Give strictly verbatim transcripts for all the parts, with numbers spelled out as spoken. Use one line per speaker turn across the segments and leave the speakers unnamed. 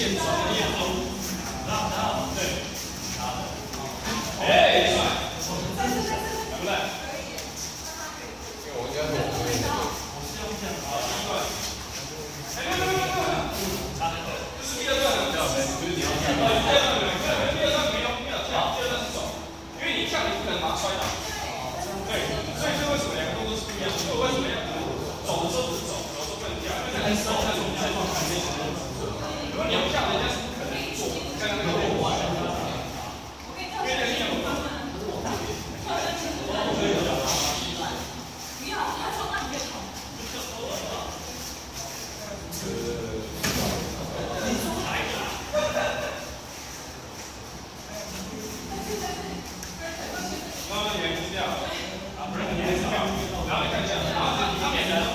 线转的念头，然后然后对，哎，帅，来不来？
因为我应该是我后面那个。
我是用这样，好，第一段，哎，没有没有没有没有，差这是第二段了，就是你要跳，第二段没有，第二段没有没有跳，第二段是走，因为你跳你不可能把它摔倒，对，所以这为什么两个动作是不一样？就为什么要走的时候只是走，走的时候不能跳，因为很手那种在状态内。如果你要跳，人家是不可能做，刚刚那个动作，因为那个力量不够。不要，他说那你就跑。慢慢延续掉，啊，不是很延续掉，然后你看一下，啊，他免人，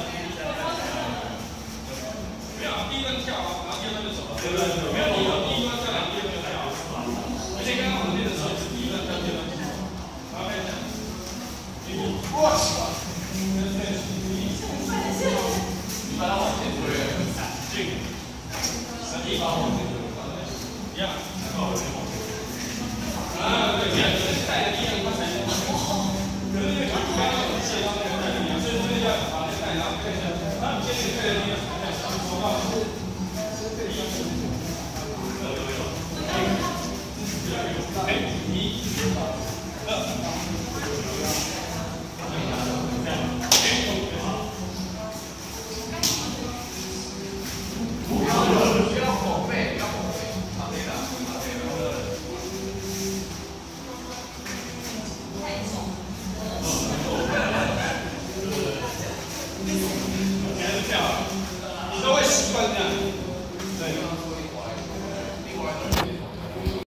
没有，第一段跳啊，然后第二段就走了，对不对？没有，你有第一段跳，然后第二段就跳，而且刚刚旁边的时候是第一段跳，第二段就走，然后看一下，哇塞，对对，你把它往前推，进，然后一把往前推，一样，然后往前推。啊，对，这样子带的力量它才能往前跑。可是因为刚刚我们卸到那个带力量，所以所以要把那带，然后看一下，那你先带的力量，看一下说到一、哎，一、二，不要后背，不要后背，好对的，好对的。你都会习惯这样，对。